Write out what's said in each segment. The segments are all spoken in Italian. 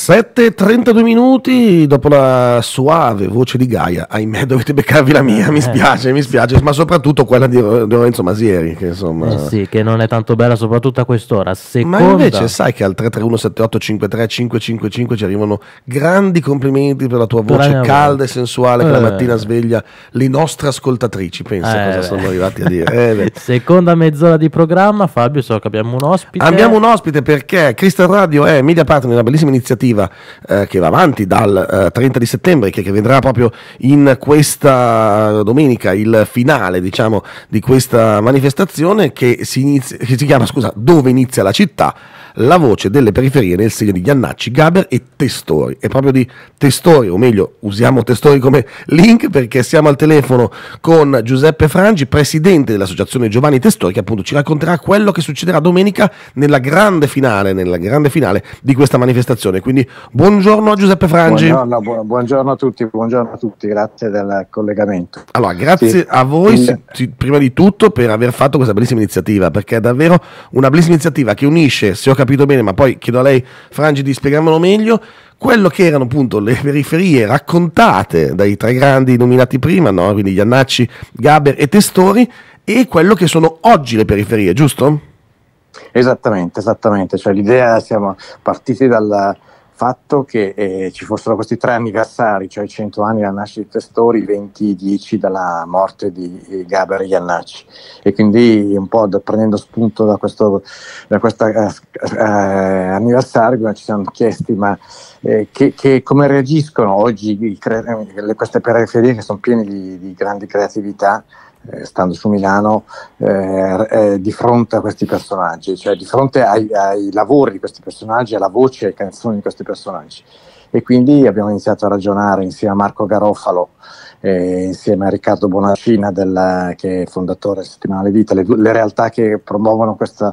7:32 minuti dopo la suave voce di Gaia. Ahimè, dovete beccarvi la mia, mi spiace, ma soprattutto quella di Lorenzo Masieri, che insomma... sì, che non è tanto bella soprattutto a quest'ora. Ma invece sai che al 331-7853-555 ci arrivano grandi complimenti per la tua voce calda e sensuale che la mattina sveglia le nostre ascoltatrici. Pensa cosa sono arrivati a dire. Seconda mezz'ora di programma, Fabio, so che abbiamo un ospite. Abbiamo un ospite perché Crystal Radio è media partner di una bellissima iniziativa che va avanti dal 30 di settembre, che vedrà proprio in questa domenica il finale, diciamo, di questa manifestazione che si chiama Dove inizia la città? La voce delle periferie nel segno di Iannacci, Gaber e Testori. E proprio di Testori, o meglio, usiamo Testori come link perché siamo al telefono con Giuseppe Frangi, presidente dell'associazione Giovanni Testori, che appunto ci racconterà quello che succederà domenica nella grande finale di questa manifestazione. Quindi buongiorno a Giuseppe Frangi. Buongiorno a tutti, grazie del collegamento. Allora, grazie a voi prima di tutto per aver fatto questa bellissima iniziativa, perché è davvero una bellissima iniziativa che unisce, se ho capito bene, ma poi chiedo a lei, Frangi, di spiegarmelo meglio, quello che erano appunto le periferie raccontate dai tre grandi nominati prima, no? Quindi Iannacci, Gaber e Testori, e quello che sono oggi le periferie, giusto? Esattamente, cioè l'idea, siamo partiti dal fatto che ci fossero questi tre anniversari, cioè i 100 anni dalla nascita di Testori, 20-10 dalla morte di Gaber e Iannacci, e quindi un po' prendendo spunto da questo anniversario ci siamo chiesti che come reagiscono oggi queste periferie che sono piene di grandi creatività, stando su Milano, di fronte a questi personaggi, cioè di fronte ai lavori di questi personaggi, alla voce e alle canzoni di questi personaggi. E quindi abbiamo iniziato a ragionare insieme a Marco Garofalo, insieme a Riccardo Bonacina, che è fondatore del Settimanale Vita, le realtà che promuovono questa.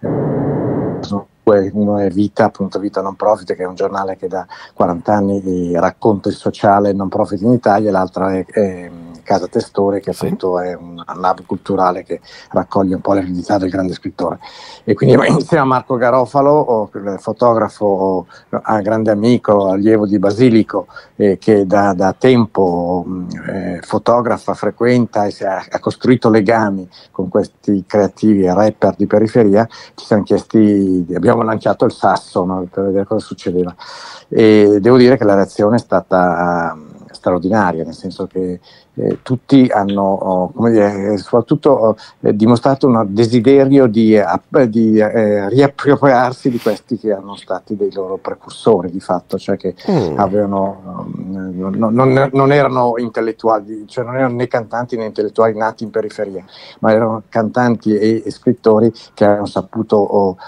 Uno è Vita non profit, che è un giornale che da 40 anni racconta il sociale non profit in Italia, e l'altra è Casa Testori, che appunto è un hub culturale che raccoglie un po' l'eredità del grande scrittore. E quindi insieme a Marco Garofalo, fotografo, grande amico, allievo di Basilico, che da tempo fotografa, frequenta e ha costruito legami con questi creativi e rapper di periferia, ci siamo chiesti, abbiamo lanciato il sasso, no, per vedere cosa succedeva, e devo dire che la reazione è stata straordinaria, nel senso che tutti hanno soprattutto dimostrato un desiderio di riappropriarsi di questi che erano stati dei loro precursori di fatto, cioè che avevano non erano intellettuali, cioè non erano né cantanti né intellettuali nati in periferia, ma erano cantanti e scrittori che avevano saputo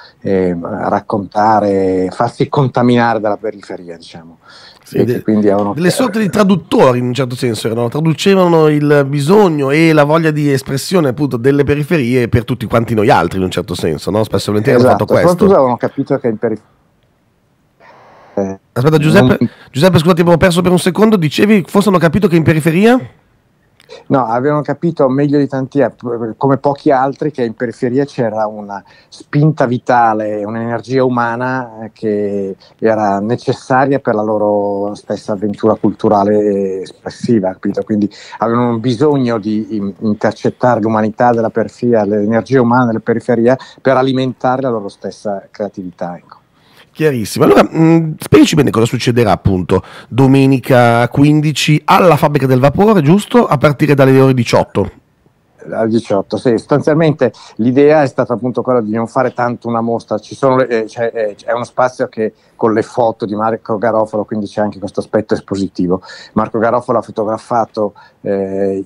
raccontare, farsi contaminare dalla periferia, diciamo. Sì, delle sorte di traduttori, in un certo senso, traducevano il bisogno e la voglia di espressione appunto delle periferie per tutti quanti noi altri, in un certo senso, no? Spesso e volentieri hanno fatto questo. Soprattutto avevano capito che in periferia. Aspetta, Giuseppe, scusa, ti avevo perso per un secondo. Dicevi, forse hanno capito che in periferia? No, avevano capito meglio di tanti, come pochi altri, che in periferia c'era una spinta vitale, un'energia umana che era necessaria per la loro stessa avventura culturale e espressiva, capito? Quindi avevano bisogno di intercettare l'umanità della periferia, l'energia umana della periferia, per alimentare la loro stessa creatività, ecco. Chiarissimo. Allora, spiegaci bene cosa succederà appunto domenica 15 alla Fabbrica del Vapore, giusto? A partire dalle ore 18. Al 18, sì, sostanzialmente l'idea è stata appunto quella di non fare tanto una mostra, è uno spazio che con le foto di Marco Garofalo, quindi c'è anche questo aspetto espositivo. Marco Garofalo ha fotografato tre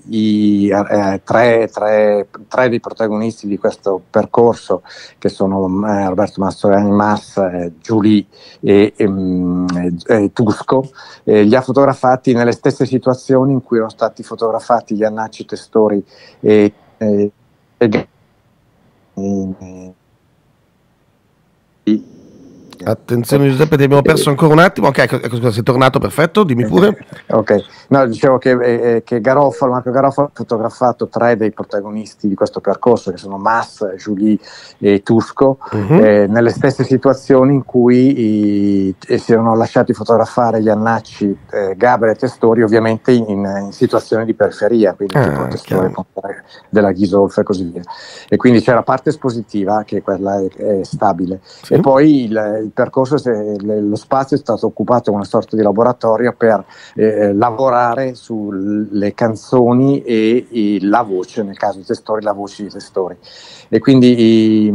dei protagonisti di questo percorso, che sono Roberto Mastroianni Massa, Giulì e Tusco, li ha fotografati nelle stesse situazioni in cui erano stati fotografati Iannacci, Testori e Attenzione Giuseppe, ti abbiamo perso ancora un attimo. Ok, ecco, sei tornato, perfetto, dimmi pure. Ok, no, dicevo che Marco Garofalo ha fotografato 3 dei protagonisti di questo percorso, che sono Mas, Julie e Tusco, nelle stesse situazioni in cui si erano lasciati fotografare Iannacci, Gaber e Testori, ovviamente in situazioni di periferia, quindi tipo Testori della Ghisolfi e così via. E quindi c'è la parte espositiva, che quella è stabile, e poi il percorso, lo spazio è stato occupato come una sorta di laboratorio per lavorare sulle canzoni e la voce, nel caso di Testori, la voce di Testori. E quindi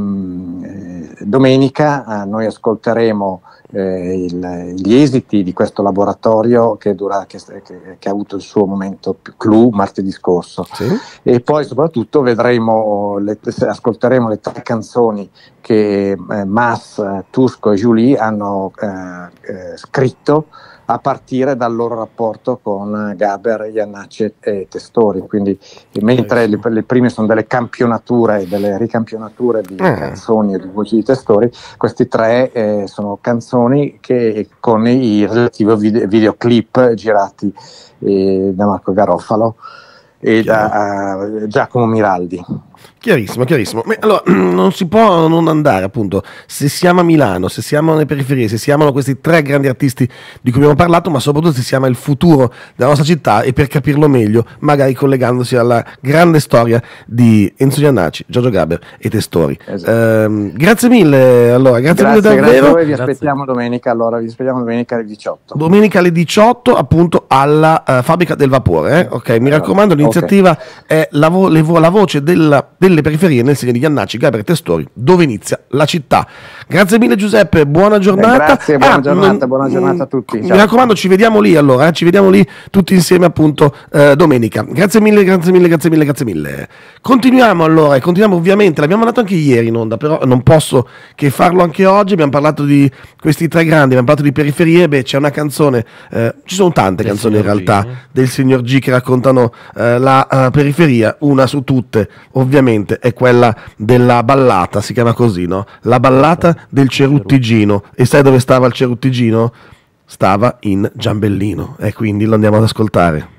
domenica noi ascolteremo gli esiti di questo laboratorio che ha avuto il suo momento clou martedì scorso, e poi soprattutto ascolteremo le 3 canzoni che Mas, Tusco e Julie hanno scritto a partire dal loro rapporto con Gaber, Iannacci e Testori. Quindi mentre le prime sono delle campionature, delle ricampionature di canzoni e di voci di Testori, questi 3 sono canzoni che con i relativi videoclip girati da Marco Garofalo e da Giacomo Miraldi. Chiarissimo. Allora, non si può non andare, appunto, se siamo a Milano, se siamo nelle periferie, se siamo questi 3 grandi artisti di cui abbiamo parlato, ma soprattutto se siamo il futuro della nostra città, e per capirlo meglio, magari collegandosi alla grande storia di Enzo Iannacci, Giorgio Gaber e Testori. Esatto. Grazie mille, allora, grazie mille davvero. Grazie a voi, vi aspettiamo domenica alle 18. Domenica alle 18, appunto, alla Fabbrica del Vapore. Ok, mi raccomando, l'iniziativa è la voce delle periferie nel segno di Iannacci, Gaber e Testori, dove inizia la città. Grazie mille Giuseppe, buona giornata. Grazie, buona giornata a tutti. Mi raccomando, ci vediamo lì allora, ci vediamo lì tutti insieme, appunto, domenica. Grazie mille. Continuiamo ovviamente, l'abbiamo mandato anche ieri in onda, però non posso che farlo anche oggi. Abbiamo parlato di questi 3 grandi, abbiamo parlato di periferie, c'è una canzone, ci sono tante canzoni in realtà del signor G che raccontano la periferia, una su tutte ovviamente è quella della ballata, si chiama così, no? La ballata del Ceruttigino. E sai dove stava il Ceruttigino? Stava in Giambellino, e quindi lo andiamo ad ascoltare.